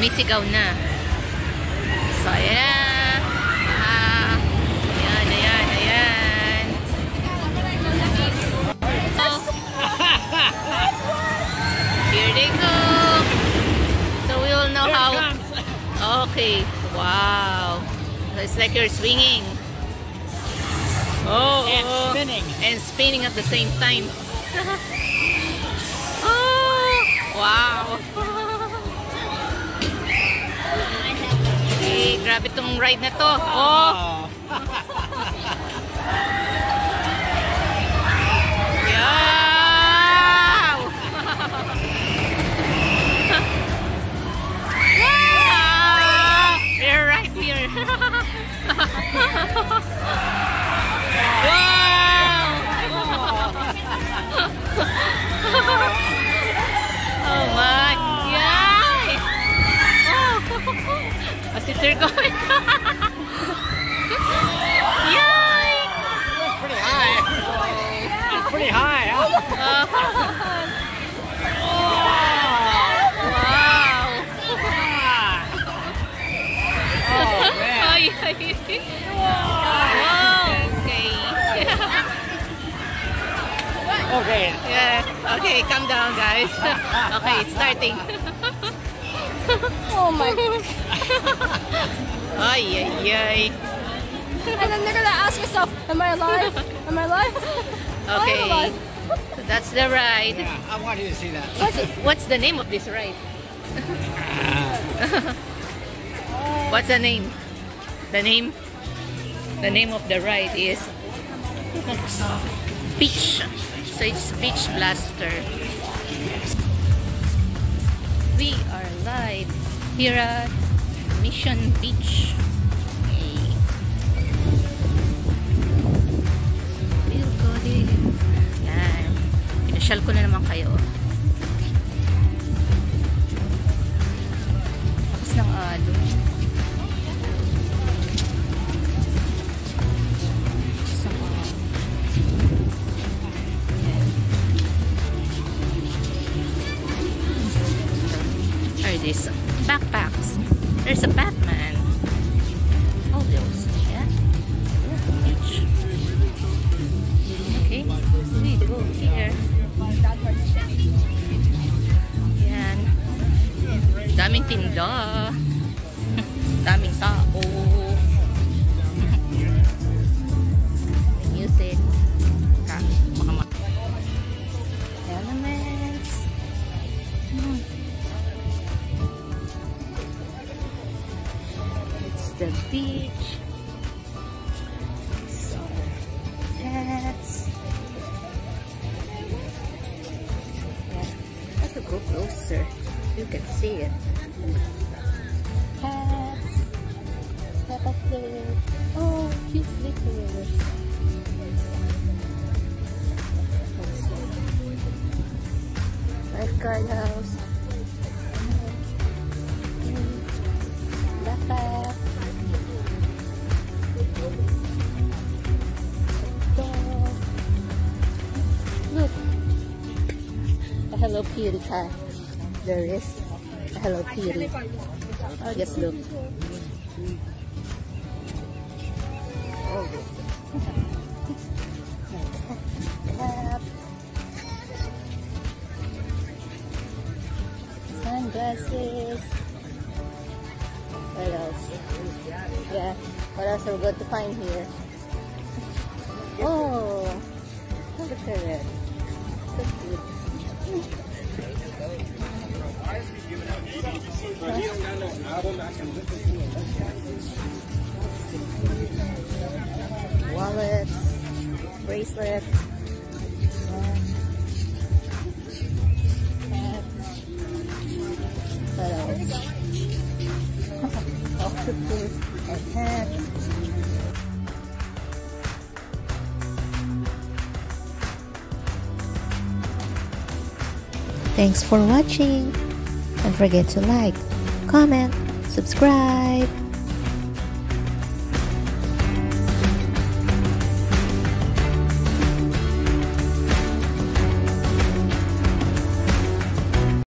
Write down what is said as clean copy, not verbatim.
Sumisigaw na. So, ayan na. Ayan, ayan, ayan. Oh. Here they go. So, we will know how. Okay. Wow. It's like you're swinging. Oh. And spinning. And spinning at the same time. Oh. Wow. Okay, grabe tong ride na to. Oh. Wow. Wow. You're right here. Wow. Oh my. Yay. Oh. As if they're going. Yay. That's pretty high. That's pretty high, huh? Wow. Oh, man. Wow. Okay. Okay. Yeah. Okay, calm down, guys. Okay, it's starting. Oh my god. Ay, ay, ay. And then they're gonna ask yourself, am I alive? Am I alive? Okay. I'm alive. So that's the ride. Yeah, I want you to see that. What's the name of this ride? What's the name? The name of the ride is Beach. So it's Beach Blaster. We are live here at Mission Beach. Hey. We'll go there. Yan. Pinasyal ko na naman kayo. Tapos ng alon. These backpacks. There's a Batman. All those. Yeah. Beach. Okay. We go here. Yan. Daming tinda. Daming tao. Music. Elements. The beach. So pets. Yeah, I have to go closer. You can see it. Pets. Peppa Pig. Oh, cute slippers. Lifeguard house. Backpack. Look, a Hello Kitty cat. There is a Hello Kitty. Oh, just look. Oh, cap. Sunglasses. What else? Yeah, what else are we going to find here? Oh, look at it. So cute. Wallets, bracelets. What else? Octopus and hats. Thanks for watching. Don't forget to like, comment, subscribe.